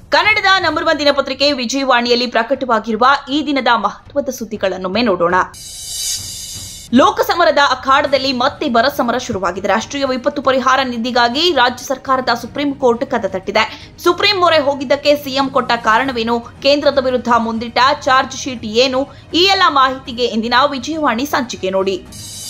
ಕನ್ನಡದ ನಂಬರ್ 1 ದಿನಪತ್ರಿಕೆ ವಿಜಯವಾಣಿಯಲ್ಲಿ ಪ್ರಕಟವಾಗಿರುವ ಈ ದಿನದ ಮಹತ್ವದ ಸುದ್ದಿಗಳನ್ನೊಮ್ಮೆ ನೋಡೋಣ. ಲೋಕಸಮರದ ಅಖಾಡದಲ್ಲಿ ಮತ್ತೆ ಬರಸಮರ ಶುರುವಾಗಿದೆ. ರಾಷ್ಟ್ರೀಯ ವಿಪತ್ತು ಪರಿಹಾರ ನಿಧಿಗಾಗಿ ರಾಜ್ಯ ಸರ್ಕಾರದ ಸುಪ್ರೀಂ ಕೋರ್ಟ್ ಕದ ತಟ್ಟಿದೆ. ಸುಪ್ರೀಂ ಮೊರೆ ಹೋಗಿದ್ದಕ್ಕೆ ಸಿಎಂ ಕೊಟ್ಟ ಕಾರಣವೇನು, ಕೇಂದ್ರದ ವಿರುದ್ಧ ಮುಂದಿಟ್ಟ ಚಾರ್ಜ್ ಶೀಟ್ ಏನು, ಈ ಎಲ್ಲ ಮಾಹಿತಿಗೆ ಇಂದಿನ ವಿಜಯವಾಣಿ ಸಂಚಿಕೆ ನೋಡಿ.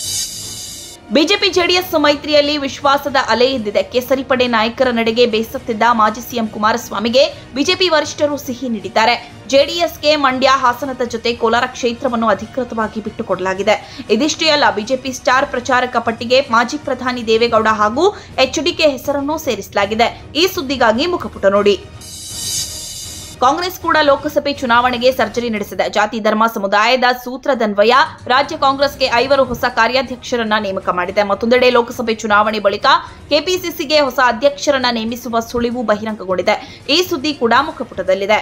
ಬಿಜೆಪಿ ಜೆಡಿಎಸ್ ಮೈತ್ರಿಯಲ್ಲಿ ವಿಶ್ವಾಸದ ಅಲೆ ಎದ್ದಿದೆ. ಕೇಸರಿ ಪಡೆ ನಾಯಕರ ನಡೆಗೆ ಬೇಸತ್ತಿದ್ದ ಮಾಜಿ ಸಿಎಂ ಕುಮಾರಸ್ವಾಮಿಗೆ ಬಿಜೆಪಿ ವರಿಷ್ಠರು ಸಿಹಿ ನೀಡಿದ್ದಾರೆ. ಜೆಡಿಎಸ್ಗೆ ಮಂಡ್ಯ, ಹಾಸನದ ಜೊತೆ ಕೋಲಾರ ಕ್ಷೇತ್ರವನ್ನು ಅಧಿಕೃತವಾಗಿ ಬಿಟ್ಟುಕೊಡಲಾಗಿದೆ. ಇದಿಷ್ಟೇ ಅಲ್ಲ, ಬಿಜೆಪಿ ಸ್ಟಾರ್ ಪ್ರಚಾರಕ ಪಟ್ಟಿಗೆ ಮಾಜಿ ಪ್ರಧಾನಿ ದೇವೇಗೌಡ ಹಾಗೂ ಎಚ್ಡಿಕೆ ಹೆಸರನ್ನು ಸೇರಿಸಲಾಗಿದೆ. ಈ ಸುದ್ದಿಗಾಗಿ ಮುಖಪುಟ ನೋಡಿ. ಕಾಂಗ್ರೆಸ್ ಕೂಡ ಲೋಕಸಭೆ ಚುನಾವಣೆಗೆ ಸರ್ಜರಿ ನಡೆಸಿದೆ. ಜಾತಿ ಧರ್ಮ ಸಮುದಾಯದ ಸೂತ್ರದನ್ವಯ ರಾಜ್ಯ ಕಾಂಗ್ರೆಸ್ಗೆ 5 ಹೊಸ ಕಾರ್ಯಾಧ್ಯಕ್ಷರನ್ನ ನೇಮಕ ಮಾಡಿದೆ. ಮತ್ತೊಂದೆಡೆ ಲೋಕಸಭೆ ಚುನಾವಣೆ ಬಳಿಕ ಕೆಪಿಸಿಸಿಗೆ ಹೊಸ ಅಧ್ಯಕ್ಷರನ್ನ ನೇಮಿಸುವ ಸುಳಿವು ಬಹಿರಂಗಗೊಂಡಿದೆ. ಈ ಸುದ್ದಿ ಕೂಡ ಮುಖಪುಟದಲ್ಲಿದೆ.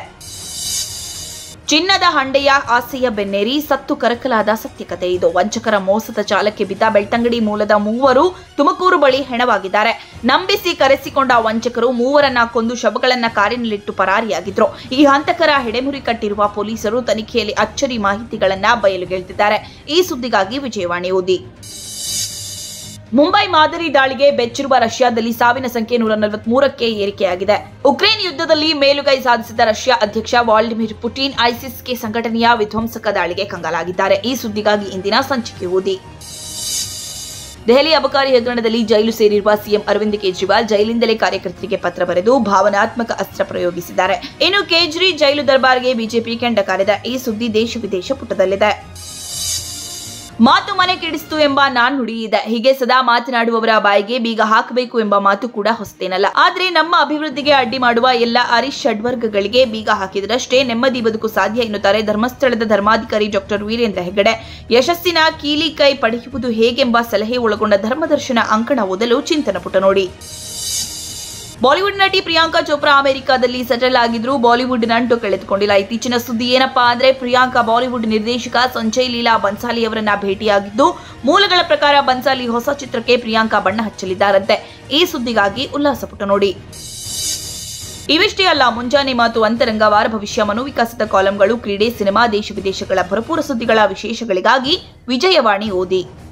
ಚಿನ್ನದ ಹಂಡೆಯ ಆಸೆಯ ಬೆನ್ನೇರಿ ಸತ್ತು ಕರಕಲಾದ ಸತ್ಯಕತೆ ಇದು. ವಂಚಕರ ಮೋಸದ ಜಾಲಕ್ಕೆ ಬಿದ್ದ ಬೆಳ್ತಂಗಡಿ ಮೂಲದ 3 ತುಮಕೂರು ಬಳಿ ಹೆಣವಾಗಿದ್ದಾರೆ. ನಂಬಿಸಿ ಕರೆಸಿಕೊಂಡ ವಂಚಕರು 3ರನ್ನ ಕೊಂದು ಶವಗಳನ್ನ ಕಾರಿನಲ್ಲಿಟ್ಟು ಪರಾರಿಯಾಗಿದ್ರು. ಈ ಹಂತಕರ ಹೆಡೆಮುರಿ ಕಟ್ಟಿರುವ ಪೊಲೀಸರು ತನಿಖೆಯಲ್ಲಿ ಅಚ್ಚರಿ ಮಾಹಿತಿಗಳನ್ನ ಬಯಲುಗೆಳೆದಿದ್ದಾರೆ. ಈ ಸುದ್ದಿಗಾಗಿ ವಿಜಯವಾಣಿ ಓದಿ. ಮುಂಬೈ ಮಾದರಿ ದಾಳಿಗೆ ಬೆಚ್ಚಿರುವ ರಷ್ಯಾದಲ್ಲಿ ಸಾವಿನ ಸಂಖ್ಯೆ 143ಕ್ಕೆ ಏರಿಕೆಯಾಗಿದೆ. ಉಕ್ರೇನ್ ಯುದ್ಧದಲ್ಲಿ ಮೇಲುಗೈ ಸಾಧಿಸಿದ ರಷ್ಯಾ ಅಧ್ಯಕ್ಷ ವ್ಲಾದಿಮಿರ್ ಪುಟಿನ್ ಐಸಿಸ್ಗೆ ಸಂಘಟನೆಯ ವಿಧ್ವಂಸಕ ದಾಳಿಗೆ ಕಂಗಾಲಾಗಿದ್ದಾರೆ. ಈ ಸುದ್ದಿಗಾಗಿ ಇಂದಿನ ಸಂಚಿಕೆ ಓದಿ. ದೆಹಲಿ ಅಬಕಾರಿ ಹಗರಣದಲ್ಲಿ ಜೈಲು ಸೇರಿರುವ ಸಿಎಂ ಅರವಿಂದ್ ಕೇಜ್ರಿವಾಲ್ ಜೈಲಿಂದಲೇ ಕಾರ್ಯಕರ್ತರಿಗೆ ಪತ್ರ ಬರೆದು ಭಾವನಾತ್ಮಕ ಅಸ್ತ್ರ ಪ್ರಯೋಗಿಸಿದ್ದಾರೆ. ಇನ್ನು ಕೇಜ್ರಿ ಜೈಲು ದರ್ಬಾರ್ಗೆ ಬಿಜೆಪಿ ಕೆಂಡ ಕಾರಿದೆ. ಈ ಸುದ್ದಿ ದೇಶ ವಿದೇಶ ಪುಟದಲ್ಲಿದೆ. ಮಾತು ಮನೆ ಕೆಡಿಸಿತು ಎಂಬ ನಾಣ್ಣುಡಿ ಇದೆ. ಹೀಗೆ ಸದಾ ಮಾತನಾಡುವವರ ಬಾಯಿಗೆ ಬೀಗ ಹಾಕಬೇಕು ಎಂಬ ಮಾತು ಕೂಡ ಹೊಸತೇನಲ್ಲ. ಆದ್ರೆ ನಮ್ಮ ಅಭಿವೃದ್ಧಿಗೆ ಅಡ್ಡಿ ಮಾಡುವ ಎಲ್ಲ ಅರಿಶ್ ಷಡ್ವರ್ಗಗಳಿಗೆ ಬೀಗ ಹಾಕಿದರಷ್ಟೇ ನೆಮ್ಮದಿ ಬದುಕು ಸಾಧ್ಯ ಎನ್ನುತ್ತಾರೆ ಧರ್ಮಸ್ಥಳದ ಧರ್ಮಾಧಿಕಾರಿ ಡಾಕ್ಟರ್ ವೀರೇಂದ್ರ ಹೆಗ್ಗಡೆ. ಯಶಸ್ಸಿನ ಕೀಲಿ ಕೈ ಪಡೆಯುವುದು ಹೇಗೆಂಬ ಸಲಹೆ ಒಳಗೊಂಡ ಧರ್ಮದರ್ಶನ ಅಂಕಣ ಓದಲು ಚಿಂತನ ಪುಟ ನೋಡಿ. ಬಾಲಿವುಡ್ ನಟಿ ಪ್ರಿಯಾಂಕಾ ಚೋಪ್ರಾ ಅಮೆರಿಕಾದಲ್ಲಿ ಸೆಟಲ್ ಆಗಿದ್ರು. ಬಾಲಿವುಡ್ ನಂಟು ಕಳೆದುಕೊಂಡಿಲ್ಲ. ಇತ್ತೀಚಿನ ಸುದ್ದಿ ಏನಪ್ಪಾ ಅಂದ್ರೆ, ಪ್ರಿಯಾಂಕಾ ಬಾಲಿವುಡ್ ನಿರ್ದೇಶಕ ಸಂಜಯ್ ಲೀಲಾ ಬನ್ಸಾಲಿ ಅವರನ್ನ ಭೇಟಿಯಾಗಿದ್ದು, ಮೂಲಗಳ ಪ್ರಕಾರ ಬನ್ಸಾಲಿ ಹೊಸ ಚಿತ್ರಕ್ಕೆ ಪ್ರಿಯಾಂಕಾ ಬಣ್ಣ ಹಚ್ಚಲಿದ್ದಾರಂತೆ. ಈ ಸುದ್ದಿಗಾಗಿ ಉಲ್ಲಾಸ ಪುಟ ನೋಡಿ. ಇವಿಷ್ಟೇ ಅಲ್ಲ, ಮುಂಜಾನೆ ಮಾತು, ಅಂತರಂಗ, ವಾರ ಭವಿಷ್ಯ, ಮನೋವಿಕಾಸದ ಕಾಲಂಗಳು, ಕ್ರೀಡೆ, ಸಿನಿಮಾ, ದೇಶ ವಿದೇಶಗಳ ಭರಪೂರ ಸುದ್ದಿಗಳ ವಿಶೇಷಗಳಿಗಾಗಿ ವಿಜಯವಾಣಿ ಓದಿ.